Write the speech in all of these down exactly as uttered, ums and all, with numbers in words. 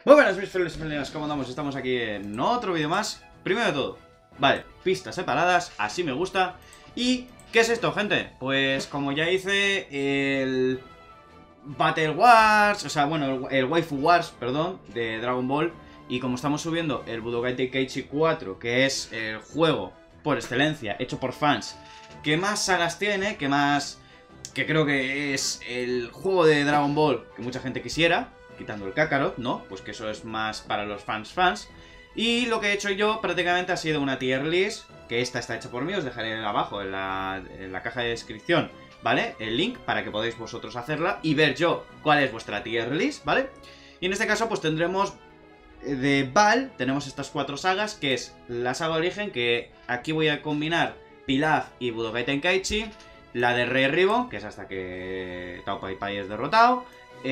Muy buenas mis felices femeninas, ¿cómo andamos? Estamos aquí en otro vídeo más. Primero de todo, vale, pistas separadas, así me gusta. ¿Y qué es esto, gente? Pues como ya hice el Battle Wars, o sea, bueno, el, el Waifu Wars, perdón, de Dragon Ball. Y como estamos subiendo el Budokai Tenkaichi cuatro, que es el juego por excelencia, hecho por fans, que más sagas tiene, que más... que creo que es el juego de Dragon Ball que mucha gente quisiera, quitando el Kakarot, ¿no? Pues que eso es más para los fans fans. Y lo que he hecho yo prácticamente ha sido una tier list, que esta está hecha por mí, os dejaré abajo en la, en la caja de descripción, ¿vale? El link para que podáis vosotros hacerla y ver yo cuál es vuestra tier list, ¿vale? Y en este caso pues tendremos de Ball, tenemos estas cuatro sagas, que es la saga Origen, que aquí voy a combinar Pilaf y Budokai Tenkaichi, la de Rey Ribbon, que es hasta que Tao Pai Pai es derrotado,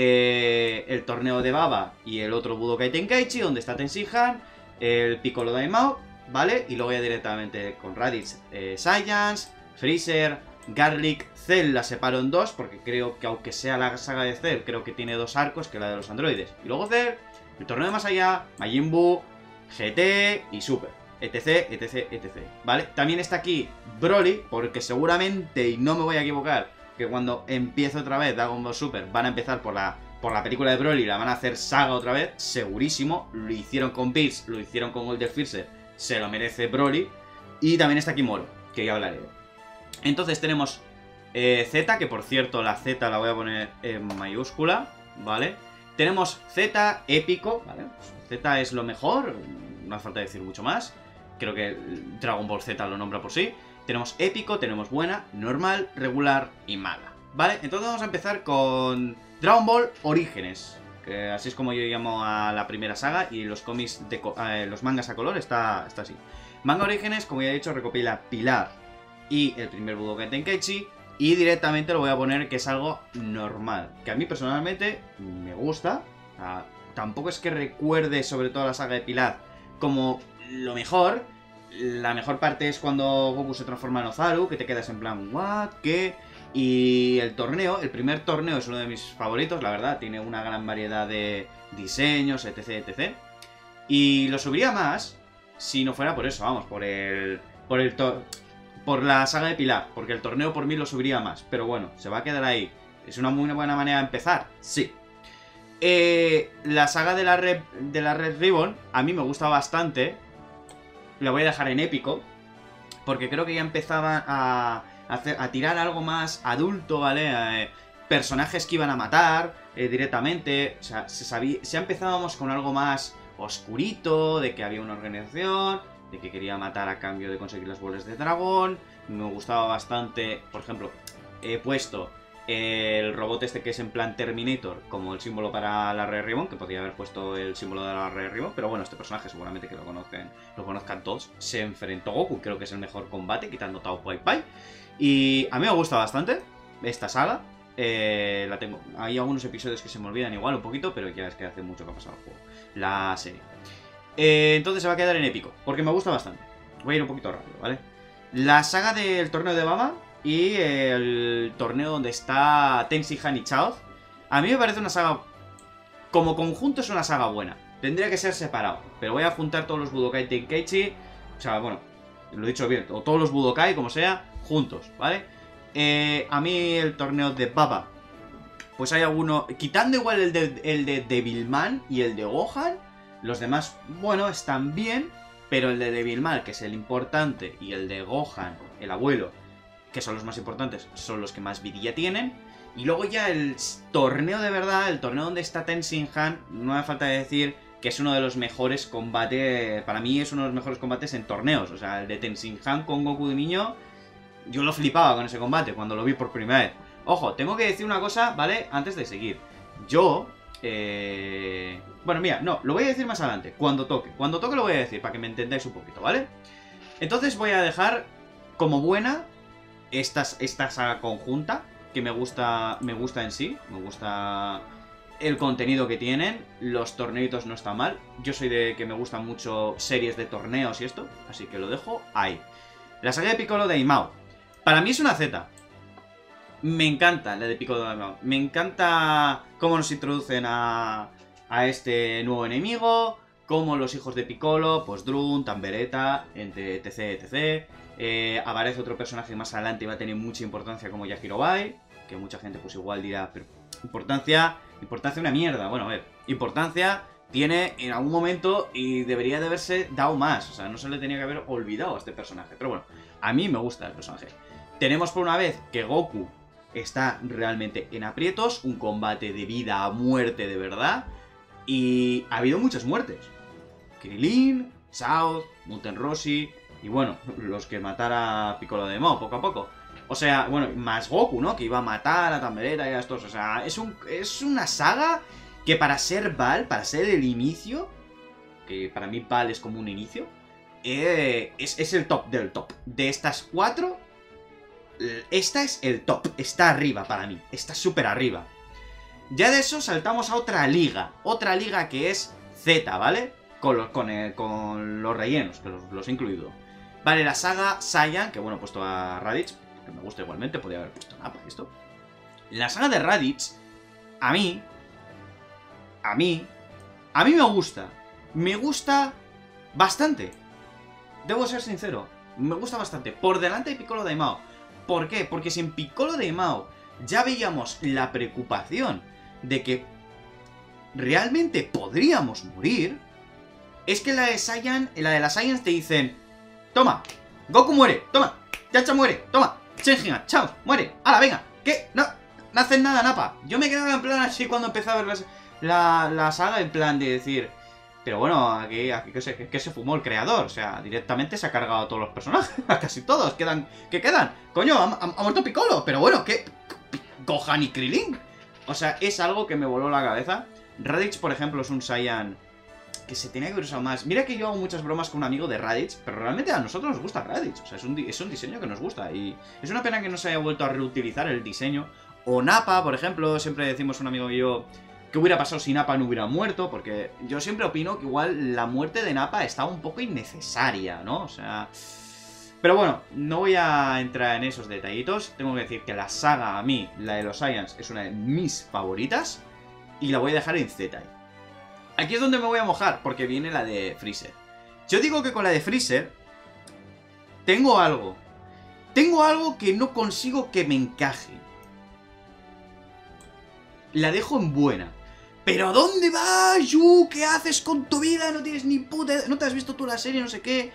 eh, el torneo de Baba y el otro Budokai Tenkaichi, donde está Tenshinhan, el Piccolo Daimao, ¿vale? Y luego ya directamente con Raditz, eh, Saiyans, Freezer, Garlic, Cell la separo en dos, porque creo que aunque sea la saga de Cell, creo que tiene dos arcos, que la de los androides. Y luego Cell, el torneo de más allá, Majin Buu, G T y Super, etc, etc, etc, ¿vale? También está aquí Broly, porque seguramente, y no me voy a equivocar, que cuando empiece otra vez Dragon Ball Super van a empezar por la, por la película de Broly, la van a hacer saga otra vez, segurísimo. Lo hicieron con Bills, lo hicieron con Golden Freezer, se lo merece Broly. Y también está aquí Moro, que ya hablaré. Entonces tenemos eh, Z, que por cierto la Z la voy a poner en mayúscula, ¿vale? Tenemos Z épico, ¿vale? Z es lo mejor, no hace falta decir mucho más. Creo que Dragon Ball Z lo nombra por sí. Tenemos épico, tenemos buena, normal, regular y mala, ¿vale? Entonces vamos a empezar con Dragon Ball Orígenes, que así es como yo llamo a la primera saga, y los cómics, de eh, los mangas a color está, está así. Manga Orígenes, como ya he dicho, recopila Pilar y el primer Budokai Tenkaichi, y directamente lo voy a poner que es algo normal, que a mí personalmente me gusta. O sea, tampoco es que recuerde sobre todo la saga de Pilar como lo mejor. La mejor parte es cuando Goku se transforma en Ozaru, que te quedas en plan, ¿what? ¿Qué? Y el torneo, el primer torneo es uno de mis favoritos, la verdad, tiene una gran variedad de diseños, etc, etcétera. Y lo subiría más si no fuera por eso, vamos, por el... por el to por la saga de Pilar, porque el torneo por mí lo subiría más. Pero bueno, se va a quedar ahí. ¿Es una muy buena manera de empezar? Sí. Eh, la saga de la, Red, de la Red Ribbon a mí me gusta bastante. La voy a dejar en épico, porque creo que ya empezaban a, a, hacer, a tirar algo más adulto, ¿vale? Eh, personajes que iban a matar eh, directamente. O sea, se sabía, ya empezábamos con algo más oscurito, de que había una organización, de que quería matar a cambio de conseguir las bolas de dragón. Me gustaba bastante, por ejemplo, he puesto el robot este que es en plan Terminator como el símbolo para la Red Ribbon, que podría haber puesto el símbolo de la Red Ribbon, pero bueno, este personaje seguramente que lo conozcan, lo conozcan todos. Se enfrentó a Goku, creo que es el mejor combate, quitando Tao Pai Pai. Y a mí me gusta bastante esta saga. Eh, la tengo. Hay algunos episodios que se me olvidan igual un poquito, pero ya es que hace mucho que ha pasado el juego, la serie. Eh, entonces se va a quedar en épico, porque me gusta bastante. Voy a ir un poquito rápido, ¿vale? La saga del torneo de Baba y el torneo donde está Tenshinhan y Chaoz, a mí me parece una saga... como conjunto es una saga buena. Tendría que ser separado, pero voy a juntar todos los Budokai Tenkaichi, o sea, bueno, lo he dicho bien, o todos los Budokai, como sea, juntos, ¿vale? Eh, a mí el torneo de Baba, pues hay alguno... quitando igual el de, el de Devilman y el de Gohan, los demás, bueno, están bien, pero el de Devilman, que es el importante, y el de Gohan, el abuelo, que son los más importantes, son los que más vidilla tienen. Y luego ya el torneo de verdad, el torneo donde está Tenshinhan, no hace falta decir que es uno de los mejores combates, para mí es uno de los mejores combates en torneos. O sea, el de Tenshinhan con Goku de niño, yo lo flipaba con ese combate cuando lo vi por primera vez. Ojo, tengo que decir una cosa, ¿vale? Antes de seguir. Yo... Eh... Bueno, mira, no, lo voy a decir más adelante, cuando toque. Cuando toque lo voy a decir, para que me entendáis un poquito, ¿vale? Entonces voy a dejar como buena esta, esta saga conjunta, que me gusta, me gusta en sí, me gusta el contenido que tienen, los torneitos no están mal. Yo soy de que me gustan mucho series de torneos y esto, así que lo dejo ahí. La saga de Piccolo Daimao, para mí es una Z. Me encanta la de Piccolo Daimao, me encanta cómo nos introducen a, a este nuevo enemigo, como los hijos de Piccolo, pues Drun, Tamberetta, etc, etcétera. Eh, aparece otro personaje que más adelante va a tener mucha importancia como Yajirobai, que mucha gente pues igual dirá, pero importancia, importancia una mierda. Bueno, a ver, importancia tiene en algún momento y debería de haberse dado más, o sea, no se le tenía que haber olvidado a este personaje, pero bueno, a mí me gusta el personaje. Tenemos por una vez que Goku está realmente en aprietos, un combate de vida a muerte de verdad, y ha habido muchas muertes. Krilin, South, Muten Rossi, y bueno, los que matara a Piccolo de Mao poco a poco. O sea, bueno, más Goku, ¿no? Que iba a matar a Tamberetta y a estos. O sea, es, un, es una saga que para ser Val, para ser el inicio, que para mí Val es como un inicio, eh, es, es el top del top. De estas cuatro, esta es el top. Está arriba para mí. Está súper arriba. Ya de eso saltamos a otra liga. Otra liga que es Z, ¿vale? Con los, con, el, con los rellenos, que los, los he incluido. Vale, la saga Saiyan, que bueno, he puesto a Raditz, que me gusta igualmente, podría haber puesto Nappa esto. La saga de Raditz, a mí, a mí, a mí me gusta. Me gusta bastante. Debo ser sincero, me gusta bastante. Por delante de Piccolo Daimao. ¿Por qué? Porque si en Piccolo Daimao ya veíamos la preocupación de que realmente podríamos morir, es que la de Saiyan, la de la Saiyan te dicen: toma, Goku muere, toma, Yacha muere, toma, Shenjian, chao, muere, ¡hala, venga! ¿Qué? No, no hacen nada, Nappa. Yo me quedaba en plan así cuando empecé a ver las, la, la saga, en plan de decir, pero bueno, aquí, aquí ¿qué, se, qué se fumó el creador? O sea, directamente se ha cargado a todos los personajes, a casi todos, quedan, ¿qué quedan? Coño, ha, ha, ha muerto Piccolo, pero bueno, ¿qué? Gohan y Krillin. O sea, es algo que me voló la cabeza. Raditz, por ejemplo, es un Saiyan que se tenía que haber usado más. Mira que yo hago muchas bromas con un amigo de Raditz, pero realmente a nosotros nos gusta Raditz. O sea, es un, es un diseño que nos gusta. Y es una pena que no se haya vuelto a reutilizar el diseño. O Nappa, por ejemplo, siempre decimos un amigo y yo, ¿qué hubiera pasado si Nappa no hubiera muerto? Porque yo siempre opino que igual la muerte de Nappa está un poco innecesaria, ¿no? O sea... Pero bueno, no voy a entrar en esos detallitos. Tengo que decir que la saga, a mí, la de los Saiyans, es una de mis favoritas. Y la voy a dejar en Z. Aquí es donde me voy a mojar, porque viene la de Freezer. Yo digo que con la de Freezer tengo algo. Tengo algo que no consigo que me encaje. La dejo en buena. ¿Pero a dónde vas, Yu? ¿Qué haces con tu vida? No tienes ni puta... ¿No te has visto tú la serie? No sé qué.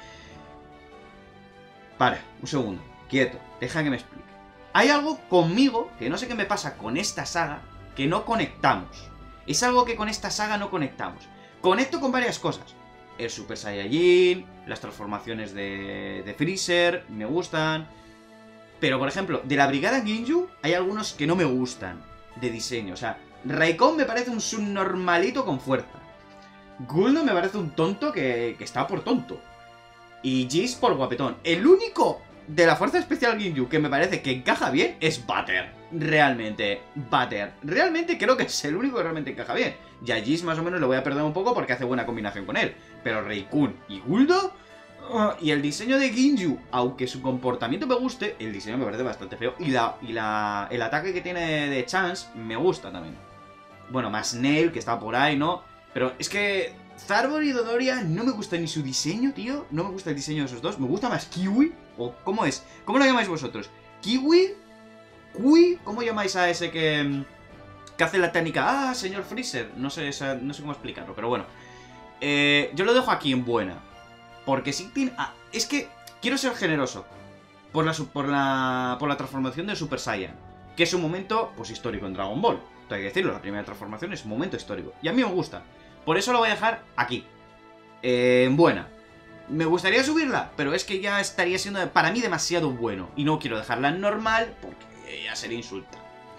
Para, un segundo. Quieto. Deja que me explique. Hay algo conmigo, que no sé qué me pasa con esta saga, que no conectamos. Es algo que con esta saga no conectamos. Conecto con varias cosas. El Super Saiyajin, las transformaciones de, de Freezer, me gustan. Pero, por ejemplo, de la Brigada Ginyu, hay algunos que no me gustan de diseño. O sea, Raikon me parece un subnormalito con fuerza. Guldo me parece un tonto que, que está por tonto. Y Jis por guapetón. El único de la Fuerza Especial Ginyu que me parece que encaja bien es Butter. Realmente, Butter. Realmente creo que es el único que realmente encaja bien. Y a Jis más o menos le voy a perder un poco porque hace buena combinación con él. Pero Raikun y Guldo... Uh, y el diseño de Ginyu, aunque su comportamiento me guste, el diseño me parece bastante feo. Y, la, y la, el ataque que tiene de Chance me gusta también. Bueno, más Nail, que está por ahí, ¿no? Pero es que Zarbor y Dodoria no me gusta ni su diseño, tío. No me gusta el diseño de esos dos. Me gusta más Kiwi. ¿O cómo es? ¿Cómo lo llamáis vosotros? ¿Kiwi? ¿Kui? ¿Cómo llamáis a ese que, que hace la técnica? Ah, señor Freezer. No sé, esa, no sé cómo explicarlo, pero bueno. Eh, yo lo dejo aquí en buena. Porque sí tiene... Ah, es que quiero ser generoso. Por la, por, la, por la transformación de Super Saiyan. Que es un momento, pues, histórico en Dragon Ball. Hay que decirlo, la primera transformación es un momento histórico. Y a mí me gusta. Por eso lo voy a dejar aquí. Eh, en buena. Me gustaría subirla, pero es que ya estaría siendo para mí demasiado bueno. Y no quiero dejarla en normal porque ya sería insulta.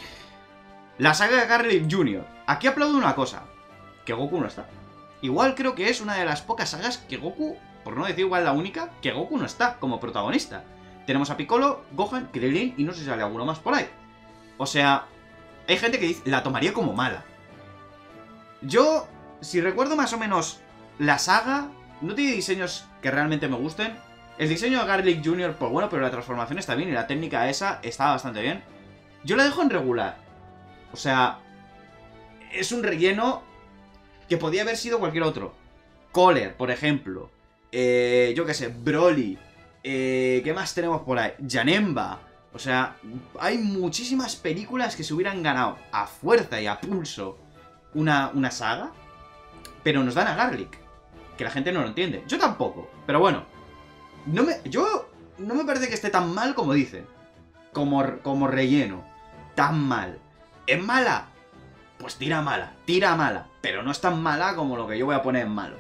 La saga de Garlic junior Aquí aplaudo una cosa. Que Goku no está. Igual creo que es una de las pocas sagas que Goku, por no decir igual la única, que Goku no está como protagonista. Tenemos a Piccolo, Gohan, Krillin y no sé si sale alguno más por ahí. O sea, hay gente que dice, la tomaría como mala. Yo, si recuerdo más o menos la saga, no tiene diseños que realmente me gusten. El diseño de Garlic junior, pues bueno, pero la transformación está bien y la técnica esa está bastante bien. Yo la dejo en regular. O sea, es un relleno que podía haber sido cualquier otro. Kohler, por ejemplo. Eh, yo qué sé, Broly. Eh, ¿Qué más tenemos por ahí? Janemba. O sea, hay muchísimas películas que se hubieran ganado a fuerza y a pulso una, una saga, pero nos dan a Garlic, que la gente no lo entiende. Yo tampoco, pero bueno. No me, yo no me parece que esté tan mal como dicen. Como, como relleno. Tan mal. ¿Es mala? Pues tira mala, tira mala. Pero no es tan mala como lo que yo voy a poner en malo.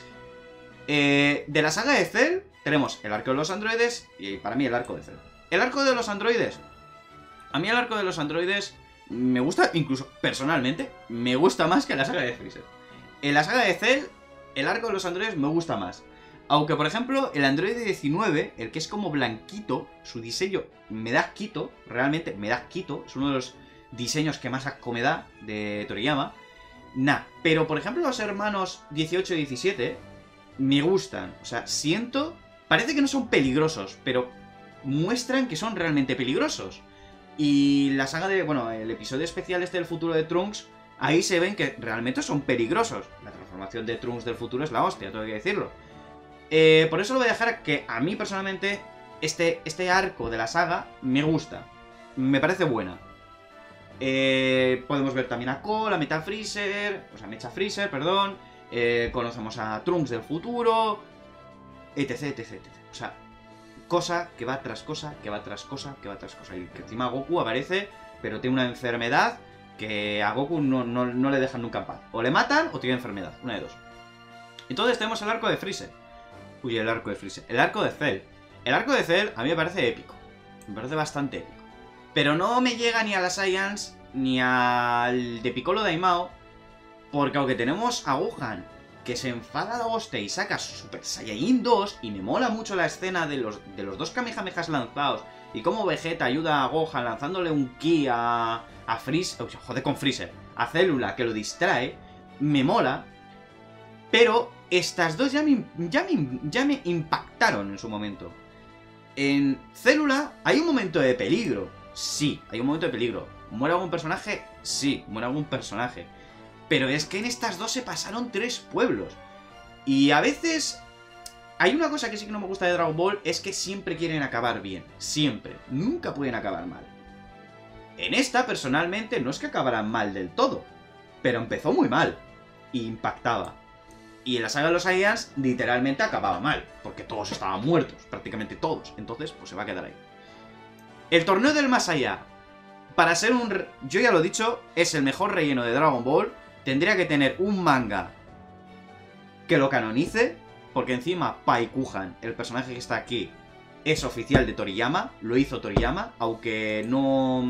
Eh, de la saga de Cell tenemos el arco de los androides y para mí el arco de Cell. El arco de los androides. A mí el arco de los androides me gusta, incluso personalmente, me gusta más que la saga de Freezer. En la saga de Cell, el arco de los androides me gusta más. Aunque, por ejemplo, el androide diecinueve, el que es como blanquito, su diseño me da asquito, realmente me da asquito. Es uno de los diseños que más asco me da de Toriyama. Nah, pero por ejemplo los hermanos dieciocho y diecisiete me gustan. O sea, siento... Parece que no son peligrosos, pero muestran que son realmente peligrosos. Y la saga de... Bueno, el episodio especial este del futuro de Trunks, ahí se ven que realmente son peligrosos. La transformación de Trunks del futuro es la hostia, tengo que decirlo. Eh, por eso lo voy a dejar que a mí personalmente este, este arco de la saga me gusta. Me parece buena. Eh, podemos ver también a Cole, a Mecha Freezer, o sea, Mecha Freezer, perdón. Eh, conocemos a Trunks del futuro, etc, etc, etc. O sea, cosa que va tras cosa, que va tras cosa, que va tras cosa. Y que encima Goku aparece, pero tiene una enfermedad que a Goku no, no, no le dejan nunca en paz. O le matan o tiene enfermedad, una de dos. Entonces tenemos el arco de Freezer. Uy, el arco de Freezer. El arco de Cell. El arco de Cell a mí me parece épico. Me parece bastante épico. Pero no me llega ni a la Science ni al de Piccolo Daimao. Porque aunque tenemos a Gohan que se enfada a la hostia y saca su Super Saiyajin dos, y me mola mucho la escena de los, de los dos Kamehamehas lanzados, y cómo Vegeta ayuda a Gohan lanzándole un ki a, a Freezer, joder con Freezer, a Célula que lo distrae, me mola, pero estas dos ya me, ya me, ya me impactaron en su momento. En Célula hay un momento de peligro, sí, hay un momento de peligro. ¿Muere algún personaje? Sí, muere algún personaje. Pero es que en estas dos se pasaron tres pueblos. Y a veces... Hay una cosa que sí que no me gusta de Dragon Ball, es que siempre quieren acabar bien. Siempre. Nunca pueden acabar mal. En esta, personalmente, no es que acabaran mal del todo. Pero empezó muy mal. Y impactaba. Y en la saga de los Saiyans, literalmente acababa mal. Porque todos estaban muertos. Prácticamente todos. Entonces, pues se va a quedar ahí. El torneo del más allá. Para ser un... Yo ya lo he dicho, es el mejor relleno de Dragon Ball. Tendría que tener un manga que lo canonice, porque encima Paikuhan, el personaje que está aquí, es oficial de Toriyama, lo hizo Toriyama, aunque no...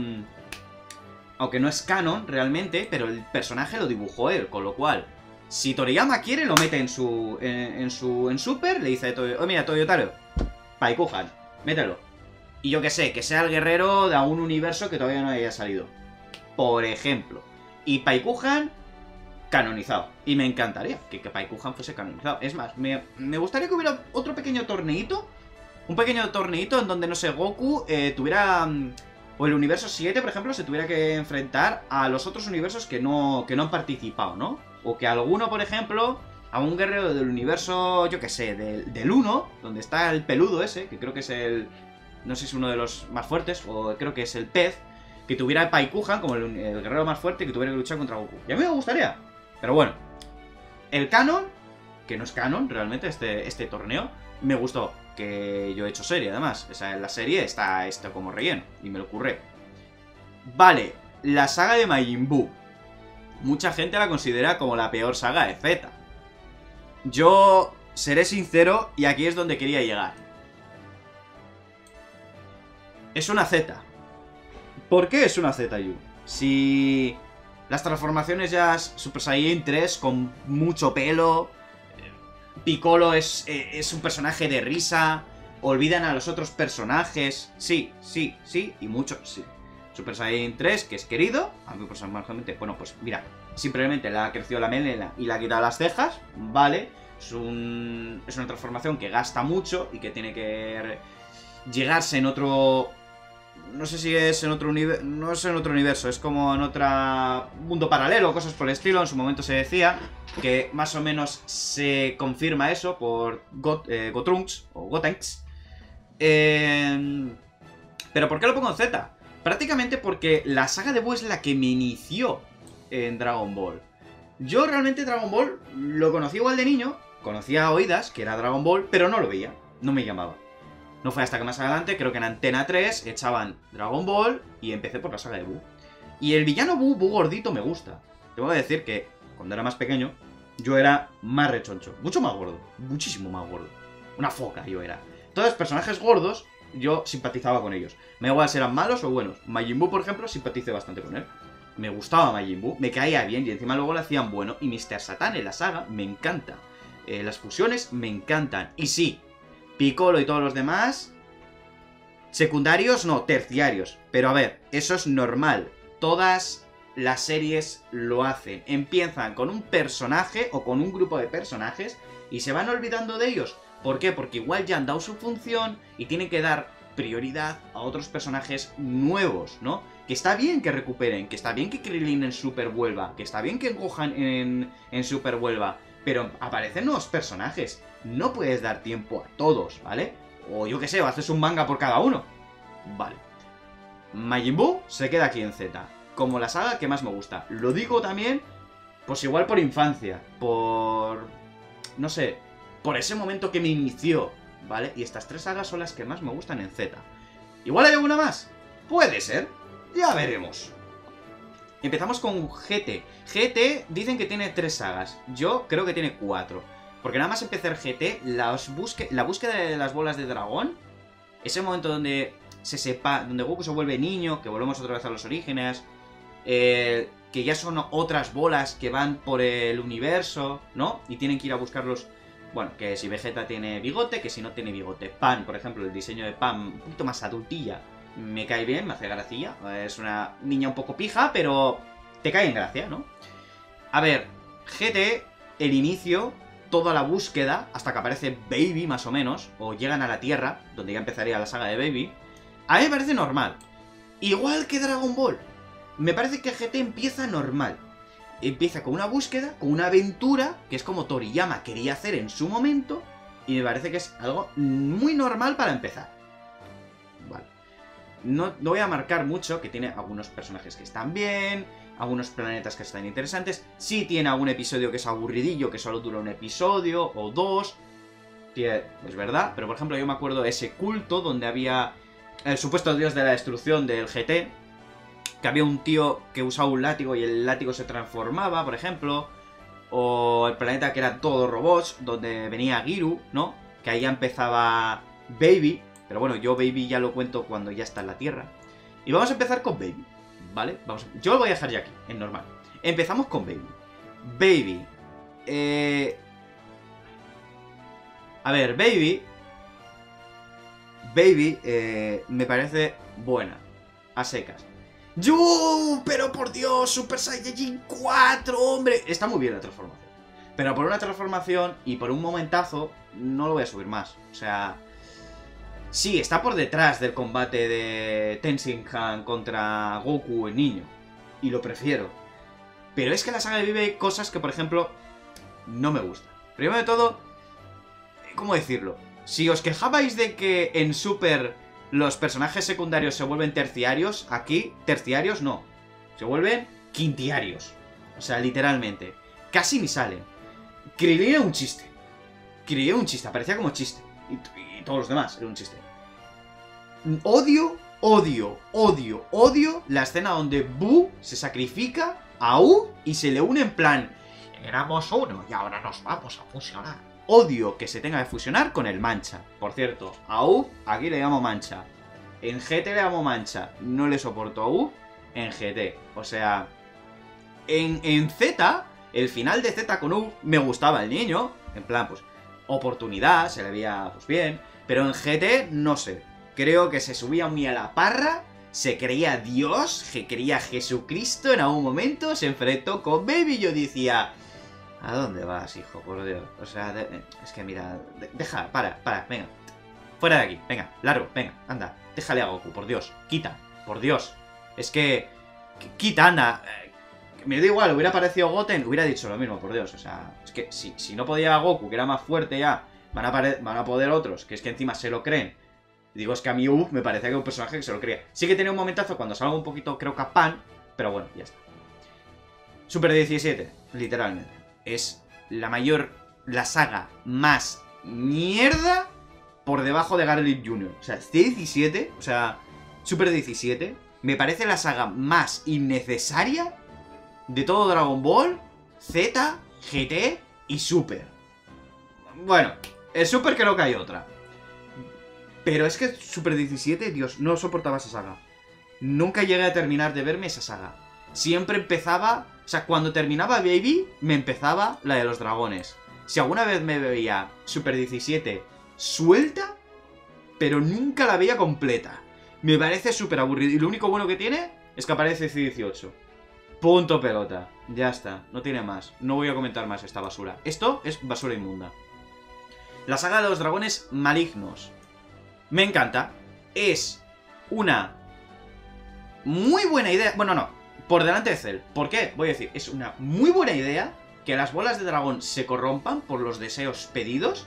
Aunque no es canon realmente, pero el personaje lo dibujó él, con lo cual, si Toriyama quiere, lo mete en su... En, en su... En Super, le dice a Toyo... Oh, mira, Toyotaro, Paikuhan, mételo. Y yo que sé, que sea el guerrero de algún universo que todavía no haya salido. Por ejemplo. Y Paikuhan... canonizado. Y me encantaría que, que Paikuhan fuese canonizado. Es más, me, me gustaría que hubiera otro pequeño torneito. Un pequeño torneito en donde, no sé, Goku eh, tuviera... O el universo siete, por ejemplo, se tuviera que enfrentar a los otros universos que no, que no han participado, ¿no? O que alguno, por ejemplo, a un guerrero del universo, yo qué sé, del, del uno, donde está el peludo ese, que creo que es el... No sé si es uno de los más fuertes, o creo que es el pez, que tuviera a Paikuhan como el, el guerrero más fuerte, que tuviera que luchar contra Goku. Y a mí me gustaría. Pero bueno, el canon, que no es canon realmente este, este torneo, me gustó, que yo he hecho serie además. O sea, en la serie está esto como relleno, y me lo curré. Vale, la saga de Majin Buu. Mucha gente la considera como la peor saga de Z. Yo seré sincero, y aquí es donde quería llegar. Es una Z. ¿Por qué es una Z, Yu? Si... Las transformaciones ya es Super Saiyan tres con mucho pelo. Piccolo es, es un personaje de risa. Olvidan a los otros personajes. Sí, sí, sí, y mucho, sí. Super Saiyan tres, que es querido. A mí personalmente, bueno, pues mira, simplemente le ha crecido la melena y le ha quitado las cejas. Vale, es, un, es una transformación que gasta mucho y que tiene que llegarse en otro... No sé si es en otro universo. No es en otro universo, es como en otro mundo paralelo, cosas por el estilo. En su momento se decía que más o menos se confirma eso por Got, eh, Gotrunks o Gotenks. Eh, Pero ¿por qué lo pongo en Z? Prácticamente porque la saga de Buu es la que me inició en Dragon Ball. Yo realmente Dragon Ball lo conocí igual de niño, conocía a oídas que era Dragon Ball, pero no lo veía, no me llamaba. No fue hasta que más adelante, creo que en Antena tres, echaban Dragon Ball y empecé por la saga de Buu. Y el villano Buu, Buu gordito, me gusta. Tengo que decir que cuando era más pequeño, yo era más rechoncho, mucho más gordo, muchísimo más gordo. Una foca yo era. Todos los personajes gordos, yo simpatizaba con ellos. Me da igual si eran malos o buenos. Majin Buu, por ejemplo, simpaticé bastante con él. Me gustaba Majin Buu, me caía bien y encima luego lo hacían bueno. Y mister Satan en la saga me encanta. Eh, las fusiones me encantan. Y sí, Piccolo y todos los demás, secundarios no, terciarios. Pero a ver, eso es normal. Todas las series lo hacen. Empiezan con un personaje o con un grupo de personajes y se van olvidando de ellos. ¿Por qué? Porque igual ya han dado su función y tienen que dar prioridad a otros personajes nuevos, ¿no? Que está bien que recuperen, que está bien que Krillin en Super vuelva, que está bien que Gohan en, en Super vuelva, pero aparecen nuevos personajes. No puedes dar tiempo a todos, ¿vale? O yo qué sé, o haces un manga por cada uno. Vale. Majin Buu se queda aquí en Z, como la saga que más me gusta. Lo digo también, pues igual por infancia, por... no sé, por ese momento que me inició, ¿vale? Y estas tres sagas son las que más me gustan en Z. ¿Igual hay alguna más? Puede ser. Ya veremos. Empezamos con G T. G T dicen que tiene tres sagas. Yo creo que tiene cuatro. Porque nada más empezar G T, las busque la búsqueda de las bolas de dragón, ese momento donde se sepa, donde Goku se vuelve niño, que volvemos otra vez a los orígenes, eh, que ya son otras bolas que van por el universo, ¿no? Y tienen que ir a buscarlos. Bueno, que si Vegeta tiene bigote, que si no tiene bigote. Pan, por ejemplo, el diseño de Pan un poquito más adultilla. Me cae bien, me hace gracia. Es una niña un poco pija, pero te cae en gracia, ¿no? A ver, G T, el inicio, toda la búsqueda, hasta que aparece Baby, más o menos, o llegan a la Tierra, donde ya empezaría la saga de Baby, a mí me parece normal. Igual que Dragon Ball. Me parece que G T empieza normal. Empieza con una búsqueda, con una aventura, que es como Toriyama quería hacer en su momento, y me parece que es algo muy normal para empezar. Vale. No, no voy a marcar mucho, que tiene algunos personajes que están bien, algunos planetas que están interesantes. Sí tiene algún episodio que es aburridillo, que solo dura un episodio o dos. Tiene, es verdad, pero por ejemplo yo me acuerdo de ese culto donde había el supuesto dios de la destrucción del G T, que había un tío que usaba un látigo y el látigo se transformaba, por ejemplo. O el planeta que eran todos robots, donde venía Giru, ¿no? Que ahí ya empezaba Baby. Pero bueno, yo Baby ya lo cuento cuando ya está en la Tierra. Y vamos a empezar con Baby, ¿vale? Vamos a... Yo lo voy a dejar ya aquí, en normal. Empezamos con Baby. Baby. Eh... A ver, Baby... Baby eh, me parece buena. A secas. ¡Yo! ¡Pero por Dios! ¡Super Saiyajin cuatro, hombre! Está muy bien la transformación. Pero por una transformación y por un momentazo, no lo voy a subir más. O sea... Sí, está por detrás del combate de Tenshinhan contra Goku, el niño. Y lo prefiero. Pero es que la saga de Baby hay cosas que, por ejemplo, no me gustan. Primero de todo, ¿cómo decirlo? Si os quejabais de que en Super los personajes secundarios se vuelven terciarios, aquí terciarios no. Se vuelven quintiarios. O sea, literalmente. Casi ni salen. Krillin era un chiste. Krillin era un chiste, aparecía como chiste. Y, y todos los demás era un chiste. Odio, odio, odio, odio la escena donde Buu se sacrifica a U y se le une en plan... Éramos uno y ahora nos vamos a fusionar. Odio que se tenga que fusionar con el Mancha. Por cierto, a U aquí le llamo Mancha. En G T le llamo Mancha. No le soporto a U en G T. O sea... En, en Z, el final de Z con U me gustaba el niño. En plan, pues... oportunidad, se le veía pues bien. Pero en G T, no sé. Creo que se subía muy a la parra. Se creía Dios, que creía Jesucristo. En algún momento se enfrentó con Baby y yo decía... ¿A dónde vas, hijo? Por Dios. O sea, de, es que mira... De, deja, para, para, venga. fuera de aquí, venga, largo, venga, anda, déjale a Goku, por Dios, quita, por Dios. Es que, quita, anda, eh, me da igual, hubiera aparecido Goten, hubiera dicho lo mismo, por Dios, o sea, es que si, si no podía Goku, que era más fuerte ya, van a, van a poder otros, que es que encima se lo creen. Digo, es que a mí, uff, me parecía que era un personaje que se lo creía. Sí que tenía un momentazo cuando salgo un poquito, creo que a Pan, pero bueno, ya está. Super diecisiete, literalmente, es la mayor, la saga más mierda por debajo de Garlic junior O sea, C diecisiete, o sea, Super diecisiete, me parece la saga más innecesaria de todo Dragon Ball, Z, G T y Super. Bueno, el Super creo que hay otra. Pero es que Super diecisiete, Dios, no soportaba esa saga. Nunca llegué a terminar de verme esa saga. Siempre empezaba... O sea, cuando terminaba Baby, me empezaba la de los dragones. Si alguna vez me veía Super diecisiete suelta, pero nunca la veía completa. Me parece súper aburrido. Y lo único bueno que tiene es que aparece C dieciocho. Punto pelota. Ya está, no tiene más. No voy a comentar más esta basura. Esto es basura inmunda. La saga de los dragones malignos. Me encanta. Es una muy buena idea. Bueno, no. Por delante de Cell. ¿Por qué? Voy a decir, es una muy buena idea que las bolas de dragón se corrompan por los deseos pedidos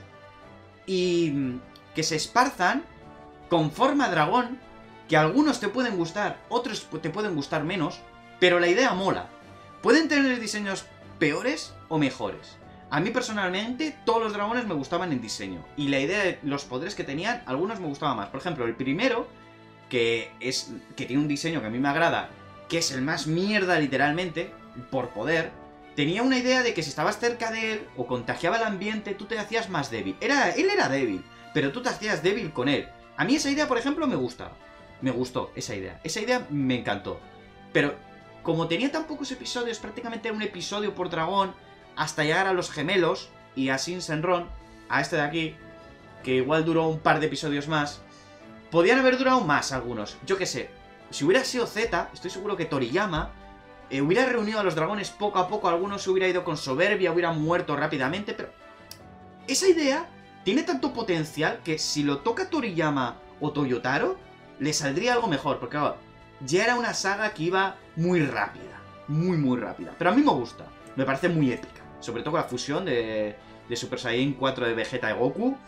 y que se esparzan con forma dragón, que algunos te pueden gustar, otros te pueden gustar menos, pero la idea mola. Pueden tener diseños peores o mejores. A mí personalmente todos los dragones me gustaban en diseño y la idea de los poderes que tenían, algunos me gustaban más. Por ejemplo, el primero, que es que tiene un diseño que a mí me agrada, que es el más mierda literalmente, por poder, tenía una idea de que si estabas cerca de él o contagiaba el ambiente, tú te hacías más débil. Era, él era débil, pero tú te hacías débil con él. A mí esa idea, por ejemplo, me gustaba. Me gustó esa idea. Esa idea me encantó. Pero como tenía tan pocos episodios, prácticamente era un episodio por dragón, hasta llegar a los gemelos y a Shin Senron, a este de aquí, que igual duró un par de episodios más. Podían haber durado más algunos, yo qué sé. Si hubiera sido Z, estoy seguro que Toriyama eh, hubiera reunido a los dragones poco a poco, algunos se hubiera ido con soberbia, hubieran muerto rápidamente, pero esa idea tiene tanto potencial que si lo toca Toriyama o Toyotaro, le saldría algo mejor, porque claro, ya era una saga que iba muy rápida, muy muy rápida, pero a mí me gusta, me parece muy épica. Sobre todo con la fusión de, de Super Saiyan cuatro de Vegeta y Goku.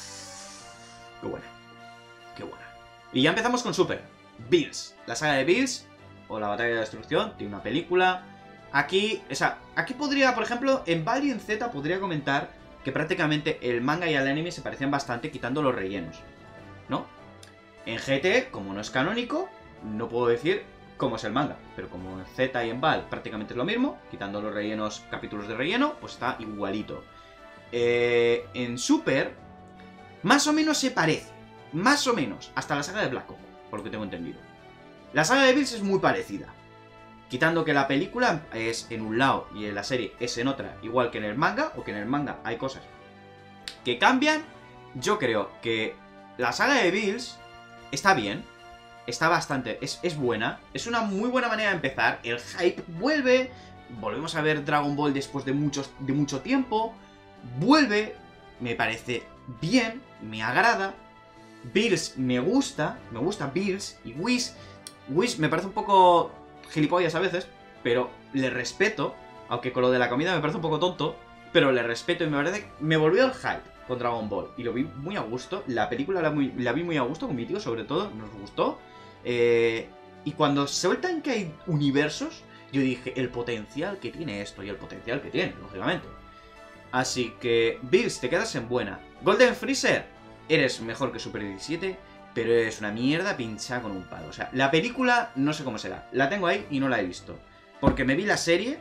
Qué buena. Qué buena. Y ya empezamos con Super. Bills. La saga de Bills, o la Batalla de la Destrucción, tiene una película. Aquí, o sea, aquí podría, por ejemplo, en Valiant Z podría comentar que prácticamente el manga y el anime se parecían bastante quitando los rellenos, ¿no? En G T, como no es canónico, no puedo decir cómo es el manga, pero como en Z y en Val prácticamente es lo mismo, quitando los rellenos, capítulos de relleno, pues está igualito. Eh, en Super, más o menos se parece, más o menos, hasta la saga de Black Coco, por lo que tengo entendido. La saga de Bills es muy parecida, quitando que la película es en un lado y en la serie es en otra, igual que en el manga, o que en el manga hay cosas que cambian. Yo creo que la saga de Bills está bien. Está bastante, es, es buena, es una muy buena manera de empezar, el hype vuelve, volvemos a ver Dragon Ball después de, muchos, de mucho tiempo, vuelve, me parece bien, me agrada, Bills me gusta, me gusta Bills, y Whis, Whis me parece un poco gilipollas a veces, pero le respeto, aunque con lo de la comida me parece un poco tonto, pero le respeto y me parece, me volvió el hype con Dragon Ball, y lo vi muy a gusto, la película la, muy, la vi muy a gusto, con mi tío sobre todo, nos gustó. Eh, y cuando sueltan que hay universos, yo dije, el potencial que tiene esto y el potencial que tiene, lógicamente. Así que, Bills, te quedas en buena. Golden Freezer, eres mejor que Super diecisiete, pero eres una mierda pinchada con un palo. O sea, la película no sé cómo será. La tengo ahí y no la he visto. Porque me vi la serie.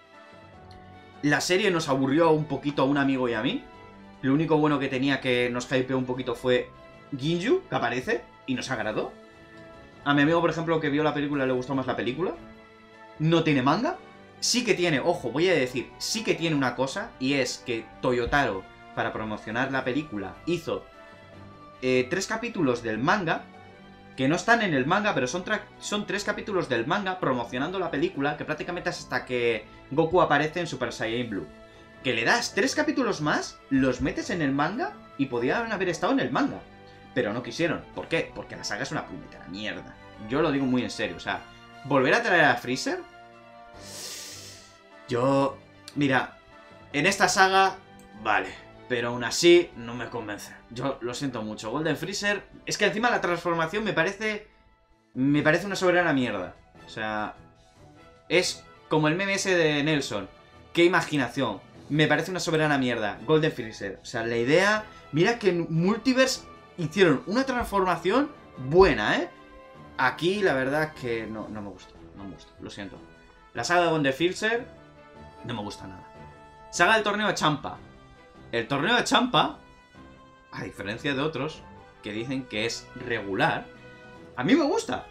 La serie nos aburrió un poquito a un amigo y a mí. Lo único bueno que tenía que nos hypeó un poquito fue Ginyu, que aparece, y nos agradó. A mi amigo, por ejemplo, que vio la película, le gustó más la película. No tiene manga. Sí que tiene, ojo, voy a decir, sí que tiene una cosa, y es que Toyotaro, para promocionar la película, hizo eh, tres capítulos del manga, que no están en el manga, pero son, son tres capítulos del manga promocionando la película, que prácticamente es hasta que Goku aparece en Super Saiyan Blue. Que le das tres capítulos más, los metes en el manga, y podían haber estado en el manga. pero no quisieron. ¿Por qué? Porque la saga es una puñetera mierda. Yo lo digo muy en serio, o sea, volver a traer a Freezer... Yo... Mira, en esta saga, vale, pero aún así no me convence. Yo lo siento mucho. Golden Freezer... Es que encima la transformación me parece... Me parece una soberana mierda. O sea... Es como el meme ese de Nelson. ¡Qué imaginación! Me parece una soberana mierda. Golden Freezer. O sea, la idea... Mira que en Multiverse hicieron una transformación buena, ¿eh? Aquí la verdad es que no, no me gusta. No me gusta, lo siento. La saga de Golden Freezer no me gusta nada. Saga del torneo de Champa. El torneo de Champa, a diferencia de otros que dicen que es regular, a mí me gusta.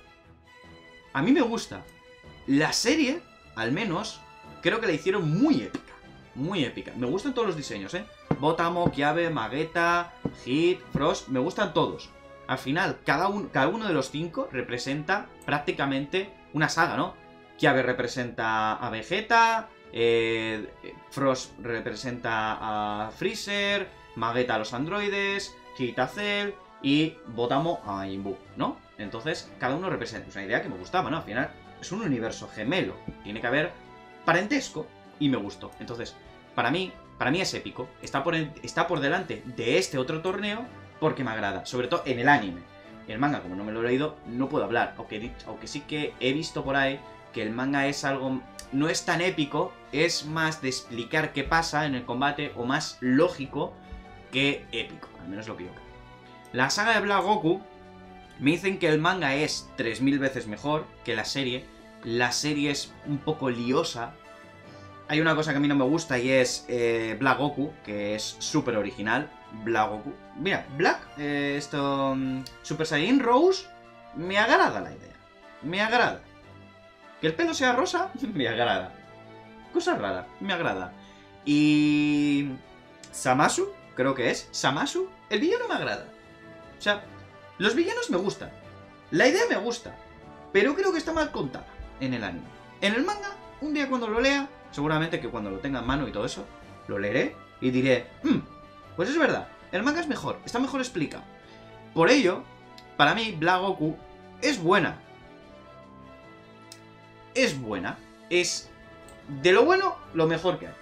A mí me gusta. La serie, al menos, creo que la hicieron muy épica. Muy épica. Me gustan todos los diseños, ¿eh? Botamo, Kiabe, Mageta, Hit, Frost, me gustan todos. Al final, cada, un, cada uno de los cinco representa prácticamente una saga, ¿no? Kiabe representa a Vegeta, eh, Frost representa a Freezer, Mageta a los androides, Hit a Cell y Botamo a Majin Buu, ¿no? Entonces, cada uno representa. Es una idea que me gustaba, ¿no? Al final, es un universo gemelo. Tiene que haber parentesco y me gustó. Entonces, para mí, para mí es épico. Está por, está por delante de este otro torneo porque me agrada. Sobre todo en el anime. El manga, como no me lo he leído, no puedo hablar. Aunque, aunque sí que he visto por ahí que el manga es algo... No es tan épico, es más de explicar qué pasa en el combate o más lógico que épico. Al menos lo que yo creo. La saga de Black Goku, me dicen que el manga es tres mil veces mejor que la serie. La serie es un poco liosa. Hay una cosa que a mí no me gusta y es eh, Black Goku, que es súper original. Black Goku. Mira, Black, eh, esto... Um, Super Saiyan Rose, me agrada la idea. Me agrada. Que el pelo sea rosa, me agrada. Cosa rara, me agrada. Y... Zamasu, creo que es. Zamasu, el villano me agrada. O sea, los villanos me gustan. La idea me gusta. Pero creo que está mal contada en el anime. En el manga, un día cuando lo lea, seguramente que cuando lo tenga en mano y todo eso, lo leeré y diré, mmm, pues es verdad, el manga es mejor, está mejor explicado. Por ello, para mí, Black Goku es buena. Es buena. Es, de lo bueno, lo mejor que hay.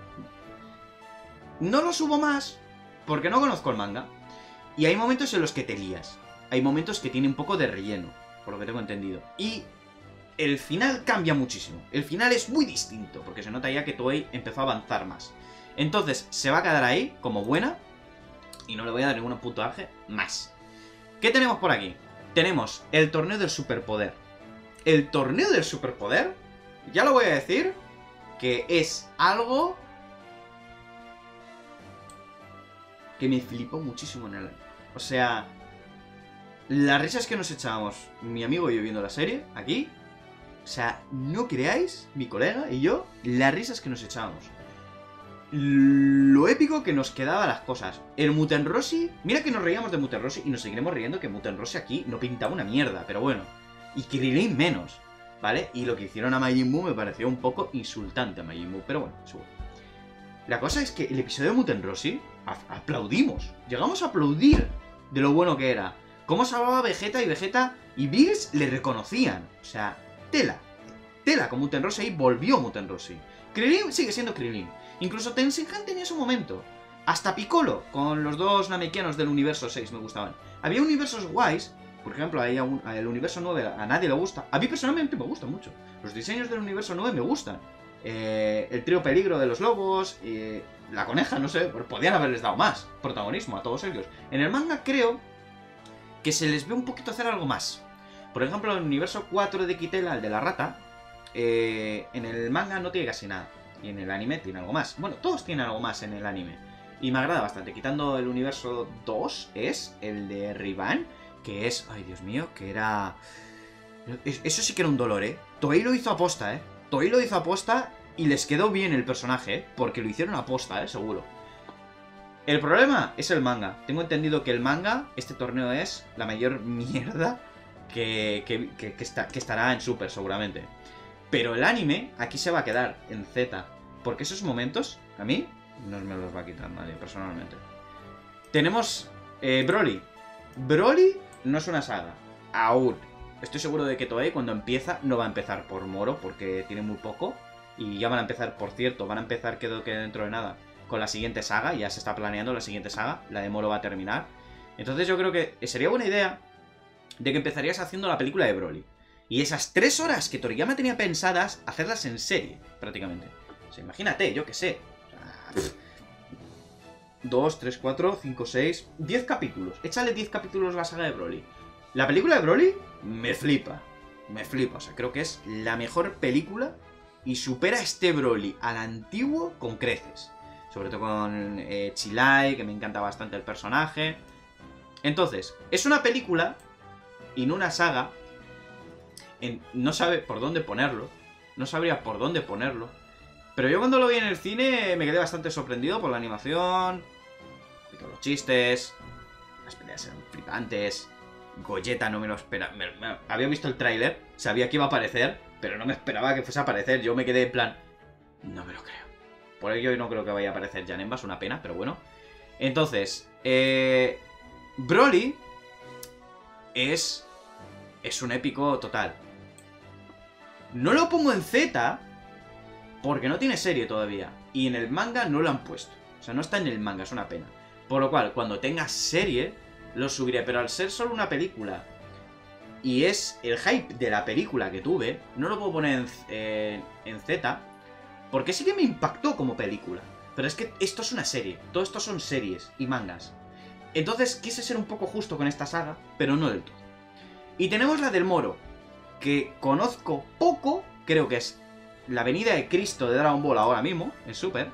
No lo subo más porque no conozco el manga. Y hay momentos en los que te lías. Hay momentos que tiene un poco de relleno, por lo que tengo entendido. Y el final cambia muchísimo. El final es muy distinto, porque se nota ya que Toei empezó a avanzar más. Entonces, se va a quedar ahí, como buena, y no le voy a dar ningún puntaje más. ¿Qué tenemos por aquí? Tenemos el torneo del superpoder. El torneo del superpoder, ya lo voy a decir, que es algo que me flipó muchísimo en el anime. O sea, las risas que nos echábamos mi amigo y yo viendo la serie, aquí, o sea, no creáis, mi colega y yo, las risas que nos echábamos. Lo épico que nos quedaba las cosas. El Muten Rossi, mira que nos reíamos de Muten Rossi y nos seguiremos riendo que Muten Rossi aquí no pintaba una mierda, pero bueno. Y Krillin menos, ¿vale? Y lo que hicieron a Majin Buu me pareció un poco insultante a Majin Buu, pero bueno, seguro. La cosa es que el episodio de Muten Rossi, aplaudimos. Llegamos a aplaudir de lo bueno que era. Cómo salvaba a Vegeta y Vegeta y Bills le reconocían. O sea, tela. Tela con Muten Rossi y volvió Muten Rossi. Krillin sigue siendo Krillin. Incluso Tenshinhan tenía su momento. Hasta Piccolo, con los dos namekianos del universo seis me gustaban. Había universos guays. Por ejemplo, hay un, el universo nueve a nadie le gusta. A mí personalmente me gusta mucho. Los diseños del universo nueve me gustan. Eh, el trío peligro de los lobos, eh, la coneja, no sé, podían haberles dado más protagonismo a todos ellos. En el manga creo que se les ve un poquito hacer algo más. Por ejemplo, en el universo cuatro de Kitela, el de la rata, eh, en el manga no tiene casi nada. Y en el anime tiene algo más. Bueno, todos tienen algo más en el anime. Y me agrada bastante. Quitando el universo dos, es el de Riban, que es... Ay, Dios mío, que era... Eso sí que era un dolor, ¿eh? Toei lo hizo aposta, ¿eh? Toei lo hizo aposta y les quedó bien el personaje, ¿eh? Porque lo hicieron aposta, ¿eh? Seguro. El problema es el manga. Tengo entendido que el manga, este torneo es la mayor mierda que, que, que, que, está, que estará en Super, seguramente. Pero el anime aquí se va a quedar en Z. Porque esos momentos, a mí, no me los va a quitar nadie, personalmente. Tenemos eh, Broly. Broly no es una saga. Aún. Estoy seguro de que Toei cuando empieza no va a empezar por Moro, porque tiene muy poco. Y ya van a empezar, por cierto, van a empezar, creo que dentro de nada, con la siguiente saga. Ya se está planeando la siguiente saga. La de Moro va a terminar. Entonces yo creo que sería buena idea de que empezarías haciendo la película de Broly. Y esas tres horas que Toriyama tenía pensadas, hacerlas en serie, prácticamente. O sea, imagínate, yo qué sé. O sea, dos, tres, cuatro, cinco, seis, diez capítulos. Échale diez capítulos a la saga de Broly. La película de Broly me flipa. Me flipa. O sea, creo que es la mejor película y supera a este Broly al antiguo con creces. Sobre todo con eh, Chilai, que me encanta bastante el personaje. Entonces, es una película y no una saga. En, no sabe por dónde ponerlo. No sabría por dónde ponerlo. Pero yo cuando lo vi en el cine me quedé bastante sorprendido por la animación, por los chistes, las peleas eran flipantes. Gogeta no me lo esperaba. Me, me, había visto el tráiler, sabía que iba a aparecer, pero no me esperaba que fuese a aparecer. Yo me quedé en plan, no me lo creo. Por ello yo no creo que vaya a aparecer Janemba, es una pena, pero bueno. Entonces, eh, Broly es, es un épico total. No lo pongo en Z porque no tiene serie todavía. Y en el manga no lo han puesto. O sea, no está en el manga, es una pena. Por lo cual, cuando tenga serie, lo subiré. Pero al ser solo una película y es el hype de la película que tuve, no lo puedo poner en, eh, en Z, porque sí que me impactó como película. Pero es que esto es una serie. Todo esto son series y mangas. Entonces quise ser un poco justo con esta saga, pero no del todo. Y tenemos la del Moro, que conozco poco, creo que es la venida de Cristo de Dragon Ball ahora mismo, en Super.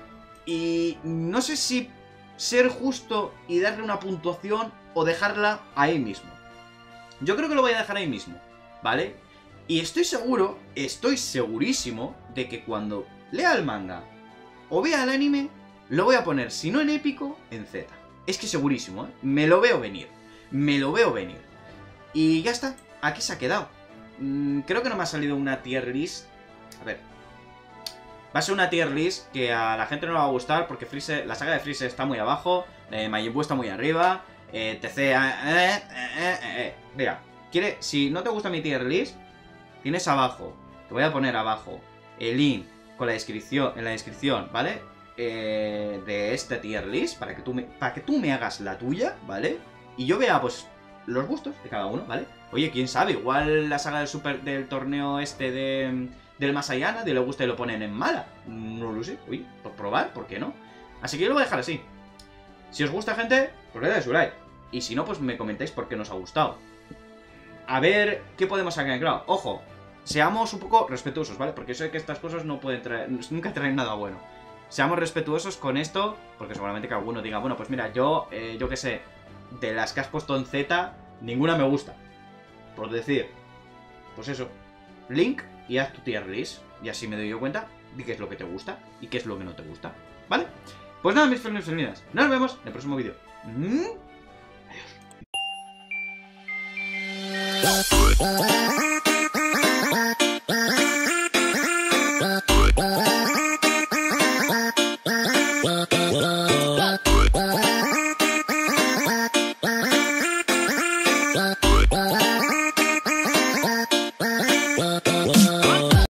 Y no sé si ser justo y darle una puntuación o dejarla ahí mismo. Yo creo que lo voy a dejar ahí mismo, ¿vale? Y estoy seguro, estoy segurísimo de que cuando lea el manga o vea el anime, lo voy a poner, si no en épico, en Z. Es que segurísimo, ¿eh? Me lo veo venir. Me lo veo venir. Y ya está, aquí se ha quedado. Mm, creo que no me ha salido una tier list. A ver. Va a ser una tier list que a la gente no le va a gustar porque Freezer, la saga de Freezer está muy abajo, eh, Majin Buu está muy arriba, eh, T C... Eh, eh, eh, eh. Mira, quiere, si no te gusta mi tier list, tienes abajo, te voy a poner abajo el link con la descripción, en la descripción, ¿vale? Eh, de este tier list, para que, tú me, para que tú me hagas la tuya, ¿vale? Y yo vea, pues, los gustos de cada uno, ¿vale? Oye, quién sabe, igual la saga del, super, del torneo este de... del Masayana, de le gusta y lo ponen en mala. No lo sé, oye, por probar, ¿por qué no? Así que yo lo voy a dejar así. Si os gusta, gente, pues le dais su like. Y si no, pues me comentáis por qué nos ha gustado. A ver, ¿qué podemos sacar en claro? Ojo, seamos un poco respetuosos, ¿vale? Porque sé que estas cosas no pueden traer, nunca traen nada bueno. Seamos respetuosos con esto, porque seguramente que alguno diga, bueno, pues mira, yo, eh, yo qué sé, de las que has puesto en Z, ninguna me gusta. Por decir, pues eso, link y haz tu tier list. Y así me doy yo cuenta de qué es lo que te gusta y qué es lo que no te gusta, ¿vale? Pues nada, mis felices femeninas, nos vemos en el próximo vídeo. ¿Mm? Adiós.